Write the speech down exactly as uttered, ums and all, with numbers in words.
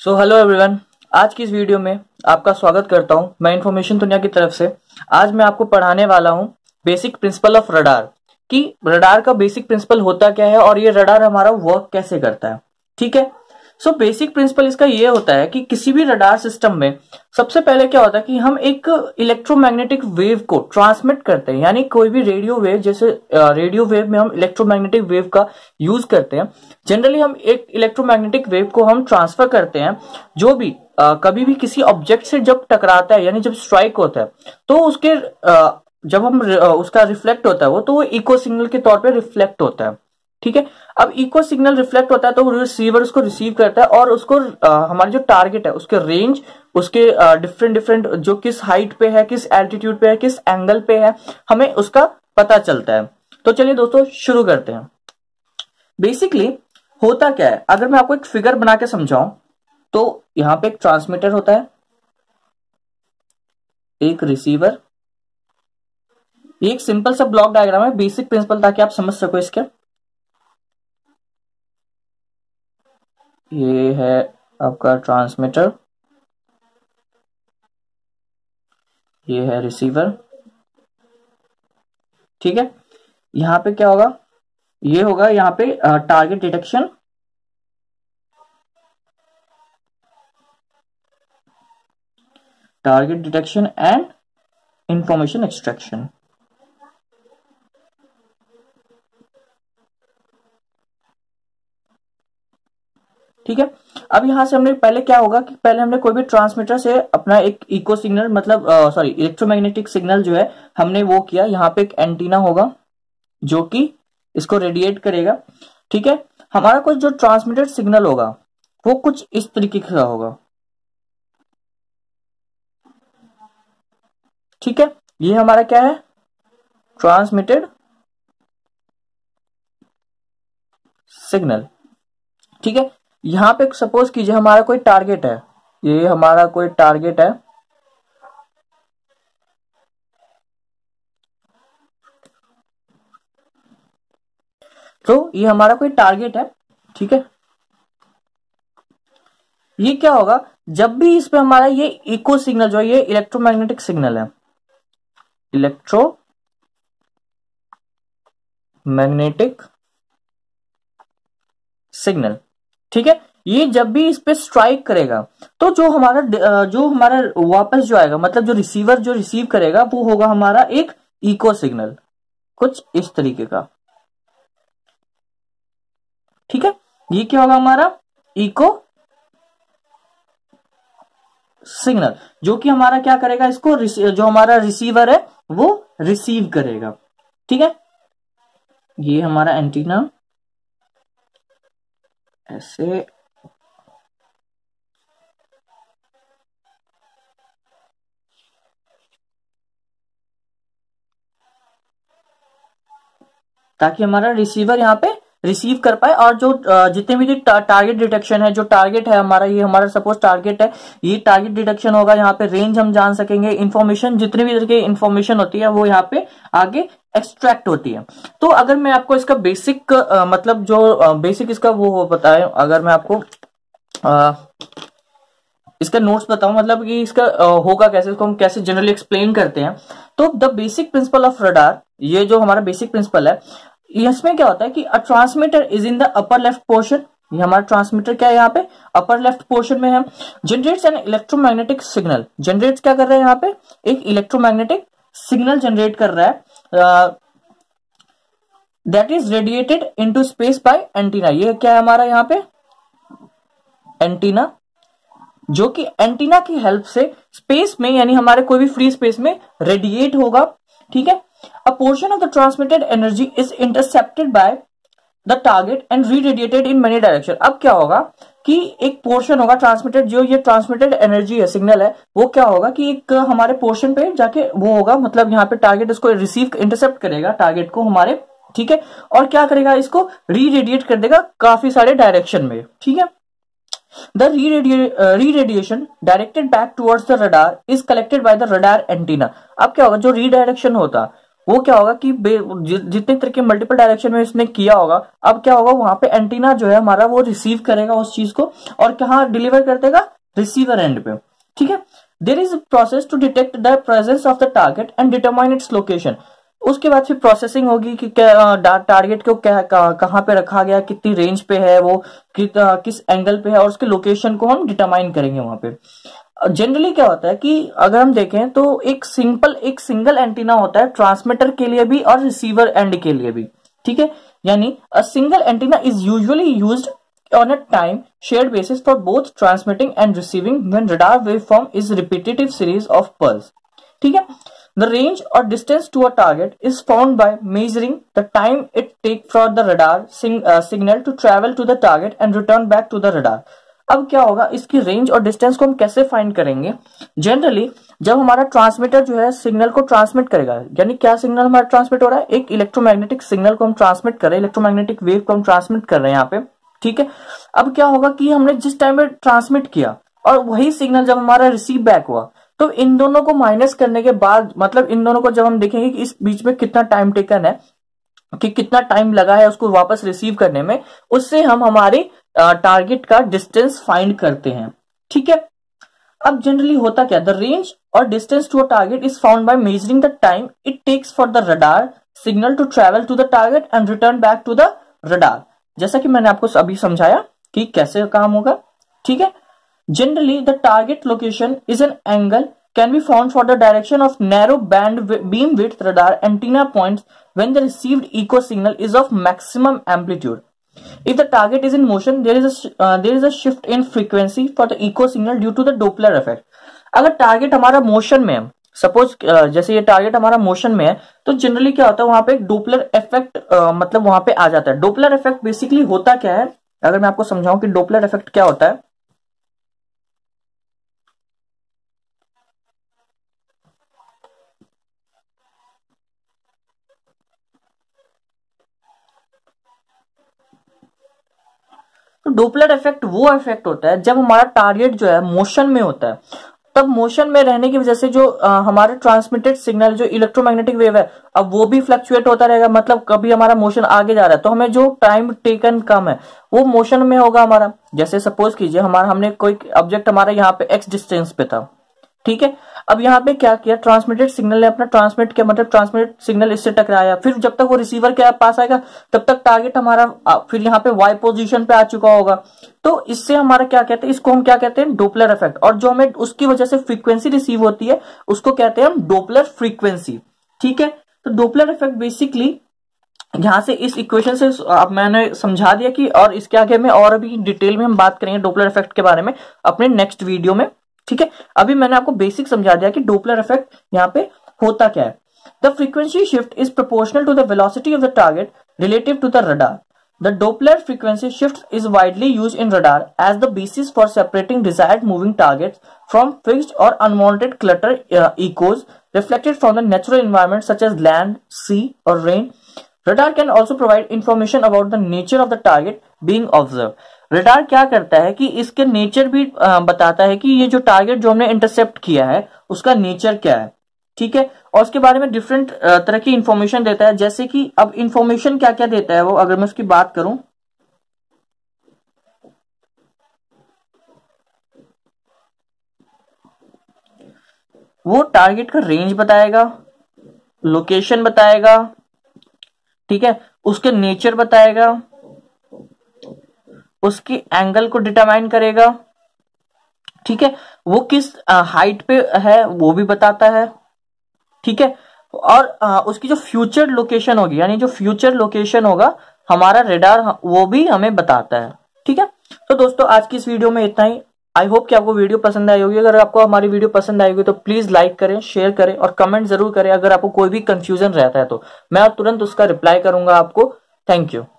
So hello everyone, आज की इस वीडियो में आपका स्वागत करता हूं। मैं इन्फॉर्मेशन दुनिया की तरफ से आज मैं आपको पढ़ाने वाला हूं बेसिक प्रिंसिपल ऑफ रडार कि रडार का बेसिक प्रिंसिपल होता क्या है और ये रडार हमारा वर्क कैसे करता है। ठीक है, सो बेसिक प्रिंसिपल इसका ये होता है कि किसी भी रडार सिस्टम में सबसे पहले क्या होता है कि हम एक इलेक्ट्रोमैग्नेटिक वेव को ट्रांसमिट करते हैं, यानी कोई भी रेडियो वेव, जैसे रेडियो वेव में हम इलेक्ट्रोमैग्नेटिक वेव का यूज करते हैं। जनरली हम एक इलेक्ट्रोमैग्नेटिक वेव को हम ट्रांसफर करते हैं जो भी आ, कभी भी किसी ऑब्जेक्ट से जब टकराता है, यानी जब स्ट्राइक होता है तो उसके आ, जब हम उसका रिफ्लेक्ट होता है वो तो वो इको सिग्नल के तौर पे रिफ्लेक्ट होता है। ठीक है, अब इको सिग्नल रिफ्लेक्ट होता है तो रिसीवर उसको रिसीव करता है और उसको हमारा जो टारगेट है उसके रेंज, उसके डिफरेंट डिफरेंट जो किस हाइट पे है, किस एल्टीट्यूड पे है, किस एंगल पे है, हमें उसका पता चलता है। तो चलिए दोस्तों शुरू करते हैं। बेसिकली होता क्या है, अगर मैं आपको एक फिगर बना के समझाऊं तो यहां पे एक ट्रांसमीटर होता है, एक रिसीवर, एक सिंपल सा ब्लॉक डायग्राम है, बेसिक प्रिंसिपल ताकि आप समझ सको इसके। ये है आपका ट्रांसमीटर, ये है रिसीवर। ठीक है, यहां पे क्या होगा, ये होगा यहां पे target detection, target detection and information extraction. ठीक है, अब यहां से हमने पहले क्या होगा कि पहले हमने कोई भी ट्रांसमीटर से अपना एक इको सिग्नल, मतलब सॉरी इलेक्ट्रोमैग्नेटिक सिग्नल जो है हमने वो किया। यहां पे एक एंटीना होगा जो कि इसको रेडिएट करेगा। ठीक है, हमारा कुछ जो ट्रांसमिटेड सिग्नल होगा वो कुछ इस तरीके का होगा। ठीक है, ये हमारा क्या है, ट्रांसमिटेड सिग्नल। ठीक है, यहां पे सपोज कीजिए हमारा कोई टारगेट है, ये हमारा कोई टारगेट है, तो ये हमारा कोई टारगेट है। ठीक है, ये क्या होगा, जब भी इस पे हमारा ये इको सिग्नल जो है, ये इलेक्ट्रोमैग्नेटिक सिग्नल है, इलेक्ट्रो मैग्नेटिक सिग्नल। ठीक है, ये जब भी इस पे स्ट्राइक करेगा तो जो हमारा जो हमारा वापस जो आएगा, मतलब जो रिसीवर जो रिसीव करेगा वो होगा हमारा एक इको सिग्नल, कुछ इस तरीके का। ठीक है, ये क्या होगा, हमारा इको सिग्नल, जो कि हमारा क्या करेगा, इसको जो हमारा रिसीवर है वो रिसीव करेगा। ठीक है, ये हमारा एंटीना ऐसे ताकि हमारा रिसीवर यहाँ पे रिसीव कर पाए, और जो जितने भी टारगेट डिटेक्शन है, जो टारगेट है हमारा, ये हमारा सपोज टारगेट है, ये टारगेट डिटेक्शन होगा। यहाँ पे रेंज हम जान सकेंगे, इंफॉर्मेशन, जितनी भी तरह की इंफॉर्मेशन होती है वो यहाँ पे आगे एक्सट्रैक्ट होती है। तो अगर मैं आपको इसका बेसिक आ, मतलब जो बेसिक इसका वो बताए, अगर मैं आपको आ, इसका नोट्स बताऊं, मतलब कि इसका आ, होगा कैसे, इसको हम कैसे जनरली एक्सप्लेन करते हैं। तो the basic principle of radar, ये जो हमारा बेसिक प्रिंसिपल है, इसमें क्या होता है कि a transmitter is in the upper left portion. ये हमारा ट्रांसमीटर क्या है, यहाँ पे अपर लेफ्ट पोर्शन में है। Generates an electromagnetic signal, generates क्या कर रहे हैं, यहाँ पे एक इलेक्ट्रोमैग्नेटिक सिग्नल जनरेट कर रहा है, that is radiated into space by antenna. ये क्या है हमारा यहाँ पे एंटीना, जो कि एंटीना की हेल्प से स्पेस में, यानी हमारे कोई भी फ्री स्पेस में रेडिएट होगा। ठीक है, a portion of the transmitted energy is intercepted by the target and re-radiated in many direction। अब क्या होगा कि एक पोर्शन होगा ट्रांसमिटेड, जो ये ट्रांसमिटेड एनर्जी है, सिग्नल है, वो क्या होगा कि एक हमारे पोर्शन पे जाके वो होगा, मतलब यहाँ पे टारगेट इसको रिसीव इंटरसेप्ट करेगा टारगेट को हमारे। ठीक है, और क्या करेगा, इसको री-रेडिएट कर देगा काफी सारे डायरेक्शन में। ठीक है, The re-radiation directed back towards the radar is collected by the radar antenna। अब क्या होगा, जो रीडायरेक्शन होता वो क्या होगा कि जि, जितने तरह के मल्टीपल डायरेक्शन में इसने किया होगा, अब क्या होगा वहां पे एंटीना जो है हमारा वो रिसीव करेगा उस चीज को और कहाँ डिलीवर कर देगा, रिसीवर एंड पे। ठीक है, there is process to detect the presence of the target and determine its location. उसके बाद फिर प्रोसेसिंग होगी कि क्या टारगेट को क्या कहाँ पे रखा गया, कितनी रेंज पे है वो, कि, किस एंगल पे है, और उसके लोकेशन को हम डिटरमाइन करेंगे वहां पे। जनरली क्या होता है कि अगर हम देखें तो एक सिंपल एक सिंगल एंटीना होता है ट्रांसमीटर के लिए भी और रिसीवर एंड के लिए भी। ठीक है, यानी a single antenna is usually used on a time shared basis for both transmitting and receiving when radar waveform is repetitive series of pulse. ठीक है, the range or distance to a target is found by measuring the time it takes for the radar sing, uh, signal to travel to the target and return back to the radar. अब क्या होगा, इसकी range और distance को हम कैसे find करेंगे। Generally जब हमारा ट्रांसमीटर जो है सिग्नल को ट्रांसमिट करेगा, यानी क्या सिग्नल हमारा ट्रांसमिट हो रहा है, एक इलेक्ट्रोमैग्नेटिक सिग्नल को हम ट्रांसमिट कर रहे हैं, इलेक्ट्रोमैग्नेटिक वेव को हम ट्रांसमिट कर रहे हैं यहाँ पे। ठीक है, अब क्या होगा कि हमने जिस टाइम में ट्रांसमिट किया और वही सिग्नल जब हमारा रिसीव बैक हुआ, तो इन दोनों को माइनस करने के बाद, मतलब इन दोनों को जब हम देखेंगे कि इस बीच में कितना टाइम टेकन है, कि कितना टाइम लगा है उसको वापस रिसीव करने में, उससे हम हमारे टारगेट का डिस्टेंस फाइंड करते हैं। ठीक है, अब जनरली होता क्या, द रेंज और distance to a target is found by measuring the time it takes for the radar signal to travel to the target and return back to the radar. जैसा कि मैंने आपको अभी समझाया कि कैसे काम होगा। ठीक है, generally the target location is an angle can be found for the direction of narrow band beam width radar antenna points when the received echo signal is of maximum amplitude. If the target is in motion, there is a uh, there is a shift in frequency for the echo signal due to the Doppler effect. अगर टारगेट हमारा motion में है, suppose uh, जैसे ये target हमारा motion में है, तो जनरली क्या होता है वहां पे एक डोपलर इफेक्ट uh, मतलब वहां पे आ जाता है। डोपलर इफेक्ट बेसिकली होता क्या है, अगर मैं आपको समझाऊं कि डोपलर इफेक्ट क्या होता है। तो डोपलर इफेक्ट वो इफेक्ट होता है जब हमारा टारगेट जो है मोशन में होता है, तब मोशन में रहने की वजह से जो आ, हमारे ट्रांसमिटेड सिग्नल जो इलेक्ट्रोमैग्नेटिक वेव है, अब वो भी फ्लक्चुएट होता रहेगा। मतलब कभी हमारा मोशन आगे जा रहा है तो हमें जो टाइम टेकन कम है वो मोशन में होगा हमारा। जैसे सपोज कीजिए हमारा हमने कोई ऑब्जेक्ट हमारा यहाँ पे एक्स डिस्टेंस पे था। ठीक है, अब यहाँ पे क्या किया, ट्रांसमिटेड सिग्नल ने अपना ट्रांसमिट किया, मतलब ट्रांसमिटेड सिग्नल इससे टकराया, फिर जब तक वो रिसीवर के पास आएगा तब तक टारगेट हमारा फिर यहाँ पे वाई पोजीशन पे आ चुका होगा। तो इससे हमारा क्या कहते हैं, इसको हम क्या कहते हैं, डोपलर इफेक्ट। और जो हमें उसकी वजह से फ्रीक्वेंसी रिसीव होती है उसको कहते हैं हम डोपलर फ्रीक्वेंसी। ठीक है, तो डोपलर इफेक्ट बेसिकली यहां से इस इक्वेशन से अब मैंने समझा दिया कि, और इसके आगे में और अभी डिटेल में हम बात करेंगे डोपलर इफेक्ट के बारे में अपने नेक्स्ट वीडियो में। ठीक है, अभी मैंने आपको बेसिक समझा दिया कि डोपलर इफेक्ट यहाँ पे होता क्या है। The frequency shift is proportional to the velocity of the target relative to the radar. The Doppler frequency shift is widely used in radar as the basis for separating desired moving targets from fixed और unwanted clutter echoes reflected from the natural environment such as land, sea और rain. Radar can also provide information about the nature of the target being observed. Radar क्या करता है कि इसके nature भी बताता है कि ये जो टारगेट जो हमने इंटरसेप्ट किया है उसका नेचर क्या है। ठीक है, और उसके बारे में डिफरेंट तरह की इंफॉर्मेशन देता है। जैसे कि अब इंफॉर्मेशन क्या क्या देता है वो, अगर मैं उसकी बात करूं, वो टारगेट का रेंज बताएगा, लोकेशन बताएगा, ठीक है, उसके नेचर बताएगा, उसकी एंगल को डिटरमाइन करेगा। ठीक है, वो किस हाइट पे है वो भी बताता है। ठीक है, और आ, उसकी जो फ्यूचर लोकेशन होगी, यानी जो फ्यूचर लोकेशन होगा हमारा रडार वो भी हमें बताता है। ठीक है, तो दोस्तों आज की इस वीडियो में इतना ही। आई होप कि आपको वीडियो पसंद आई होगी। अगर आपको हमारी वीडियो पसंद आई होगी तो प्लीज लाइक करें, शेयर करें और कमेंट जरूर करें। अगर आपको कोई भी कंफ्यूजन रहता है तो मैं तुरंत उसका रिप्लाई करूंगा आपको। Thank you.